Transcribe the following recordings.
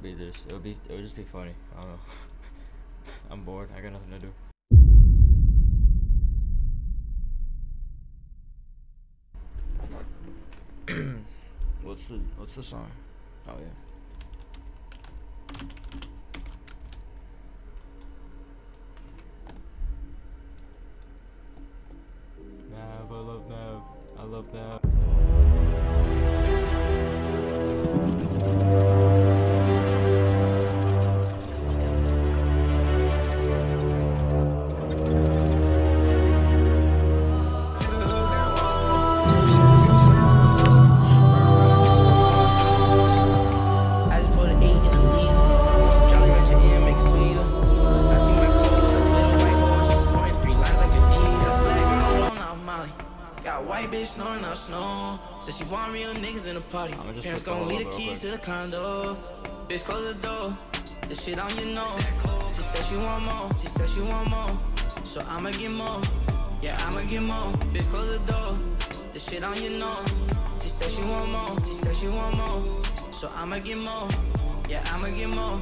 be this. It would just be funny. I don't know. I'm bored. I got nothing to do. What's the song? Oh yeah. Nav, I love Nav. I love Nav. Snoring out snow. Said she want real niggas in the party. Parents gon' leave the keys to the condo. Bitch, close the door. This shit on your nose. She said she want more. She said she want more. So I'ma get more. Yeah, I'ma get more. Bitch, close the door. This shit on your nose. She said she want more. She said she want more. So I'ma get more. Yeah, I'ma get more.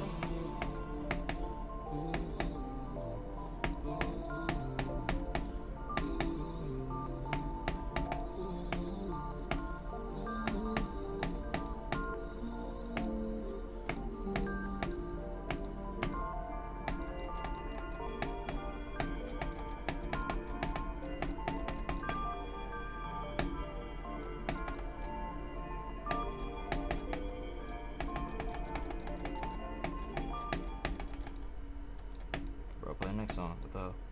Play the next song. What the hell?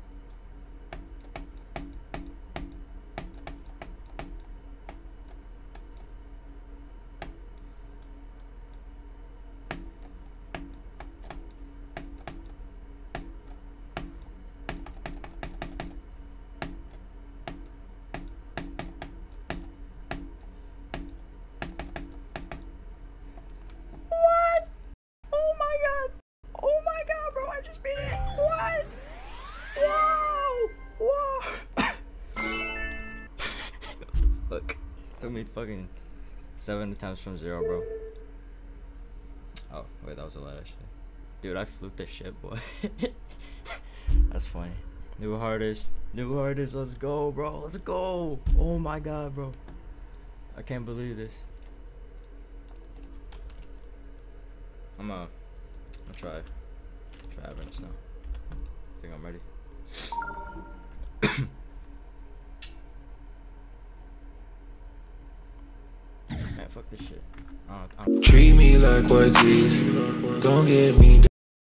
What? Oh my god! Oh my god, bro! I just beat it! What? Whoa! Look, took me fucking 7 attempts from 0, bro. Oh, wait, that was a lot of shit. Dude, I fluked this shit, boy. That's funny. New hardest, let's go, bro. Let's go. Oh my god, bro. I can't believe this. I'm gonna try having this now. I think I'm ready. Man, fuck this shit. Treat me like white tees. Don't get me